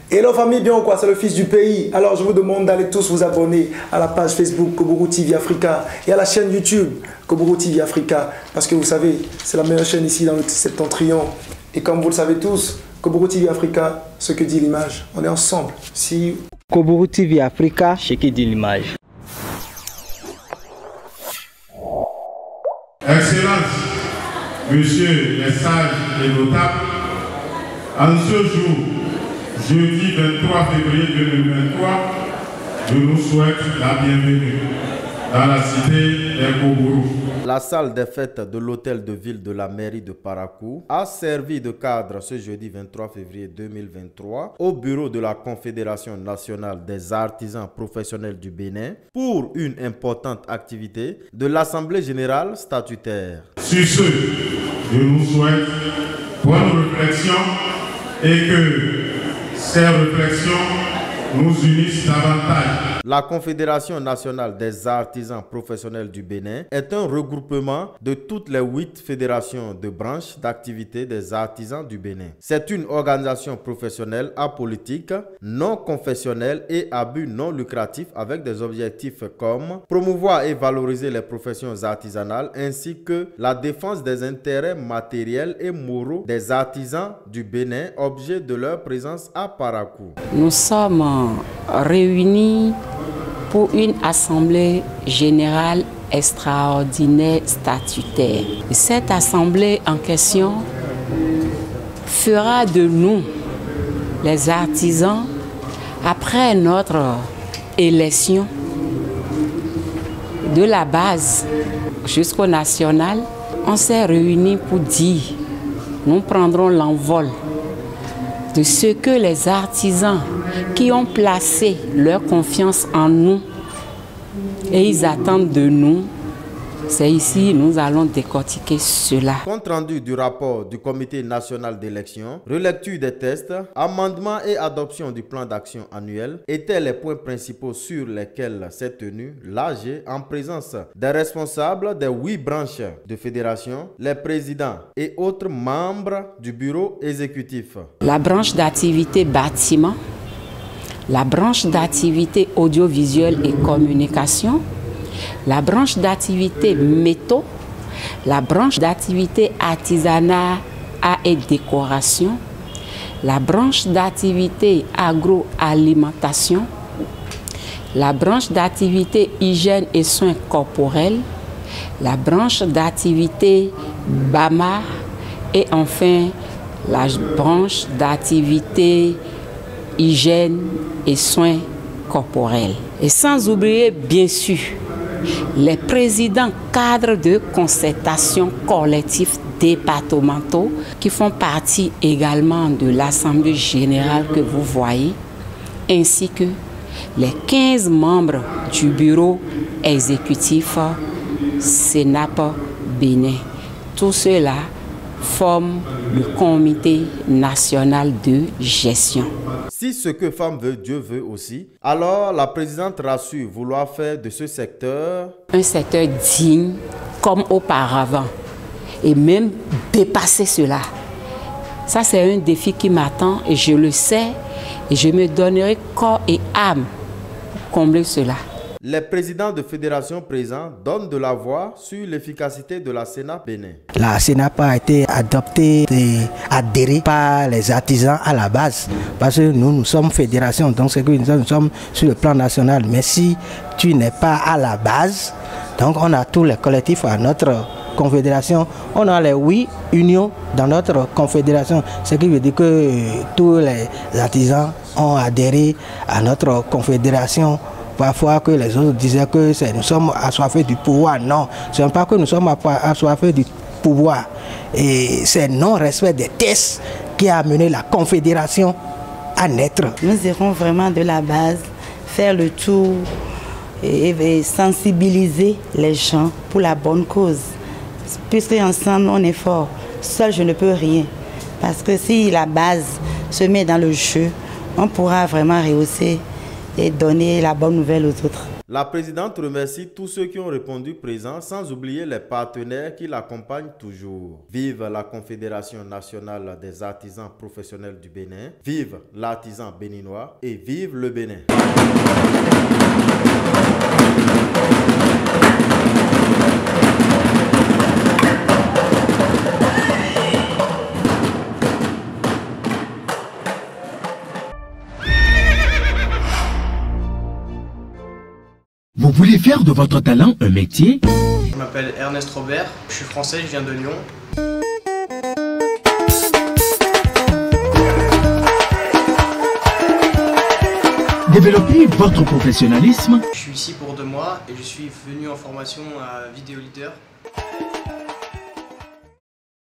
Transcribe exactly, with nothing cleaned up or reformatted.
Hello famille, bien ou quoi? C'est le fils du pays. Alors je vous demande d'aller tous vous abonner à la page Facebook Koburu T V Africa et à la chaîne YouTube Koburu T V Africa. Parce que vous savez, c'est la meilleure chaîne ici dans le septentrion. Et comme vous le savez tous, Koburu T V Africa, ce que dit l'image. On est ensemble. See you. Koburu T V Africa, ce qui dit l'image. Excellence, Monsieur les sages et notables, en ce jour, jeudi vingt-trois février deux mille vingt-trois, je nous souhaite la bienvenue dans la cité des Koburu. La salle des fêtes de l'hôtel de ville de la mairie de Parakou a servi de cadre ce jeudi vingt-trois février deux mille vingt-trois au bureau de la Confédération nationale des artisans professionnels du Bénin pour une importante activité de l'Assemblée générale statutaire. Sur ce, je nous souhaite bonne réflexion et que ces réflexions nous unissent davantage. La Confédération nationale des artisans professionnels du Bénin est un regroupement de toutes les huit fédérations de branches d'activité des artisans du Bénin. C'est une organisation professionnelle apolitique, non confessionnelle et à but non lucratif avec des objectifs comme promouvoir et valoriser les professions artisanales ainsi que la défense des intérêts matériels et moraux des artisans du Bénin, objet de leur présence à Parakou. Nous sommes réunis pour une assemblée générale extraordinaire statutaire. Cette assemblée en question fera de nous, les artisans, après notre élection, de la base jusqu'au national, on s'est réunis pour dire, nous prendrons l'envol de ce que les artisans qui ont placé leur confiance en nous et ils attendent de nous, c'est ici nous allons décortiquer cela. Compte rendu du rapport du Comité national d'élection, relecture des tests, amendement et adoption du plan d'action annuel étaient les points principaux sur lesquels s'est tenu l'A G en présence des responsables des huit branches de fédération, les présidents et autres membres du bureau exécutif. La branche d'activité bâtiment, la branche d'activité audiovisuelle et communication, la branche d'activité métaux, la branche d'activité artisanat et décoration, la branche d'activité agroalimentation, la branche d'activité hygiène et soins corporels, la branche d'activité B A M A et enfin la branche d'activité hygiène et soins corporels. Et sans oublier bien sûr les présidents cadres de concertation collectifs départementaux qui font partie également de l'Assemblée générale que vous voyez, ainsi que les quinze membres du bureau exécutif SENAP Bénin. Tout cela forme le comité national de gestion. Si ce que femme veut, Dieu veut aussi, alors la présidente rassure vouloir faire de ce secteur un secteur digne comme auparavant et même dépasser cela. Ça, c'est un défi qui m'attend et je le sais et je me donnerai corps et âme pour combler cela. Les présidents de fédération présents donnent de la voix sur l'efficacité de la SENAP Bénin. La SENAP a été adoptée et adhérée par les artisans à la base. Parce que nous, nous sommes fédération, donc c'est que nous sommes sur le plan national. Mais si tu n'es pas à la base, donc on a tous les collectifs à notre confédération. On a les huit unions dans notre confédération. Ce qui veut dire que tous les artisans ont adhéré à notre confédération. Parfois que les autres disaient que nous sommes assoiffés du pouvoir. Non, ce n'est pas que nous sommes assoiffés du pouvoir. Et c'est non-respect des tests qui a amené la confédération à naître. Nous irons vraiment de la base, faire le tour et, et sensibiliser les gens pour la bonne cause. Puisque ensemble on est fort, seul je ne peux rien. Parce que si la base se met dans le jeu, on pourra vraiment rehausser et donner la bonne nouvelle aux autres. La présidente remercie tous ceux qui ont répondu présents, sans oublier les partenaires qui l'accompagnent toujours. Vive la Confédération nationale des artisans professionnels du Bénin, vive l'artisan béninois et vive le Bénin. Vous voulez faire de votre talent un métier? Je m'appelle Ernest Robert, je suis français, je viens de Lyon. Développez votre professionnalisme. Je suis ici pour deux mois et je suis venu en formation à Vidéo Leader.